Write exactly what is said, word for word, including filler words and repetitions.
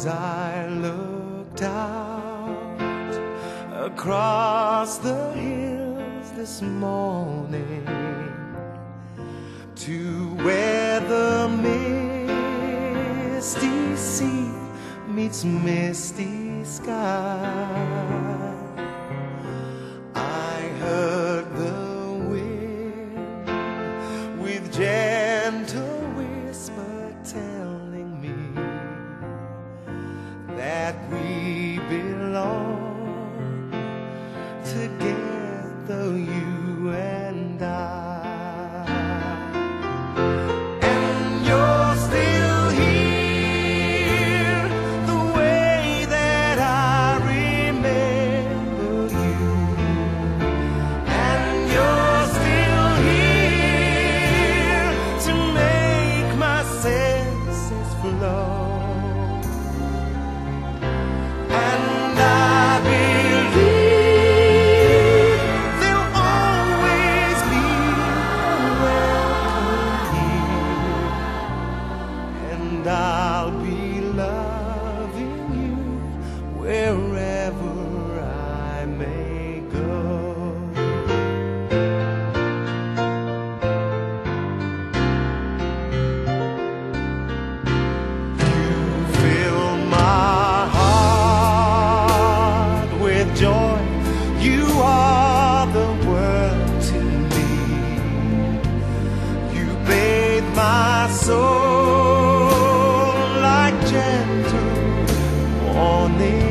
As I looked out across the hills this morning to where the misty sea meets misty sky, I heard the wind with gentle whisper telling me that we belong together, you and I. And you're still here, the way that I remember you. And you're still here to make my senses flow. And I believe there'll always be a welcome here, and I'll be loving you wherever I may go. You fill my heart with joy, you are the world to me. You bathe my soul like gentle morning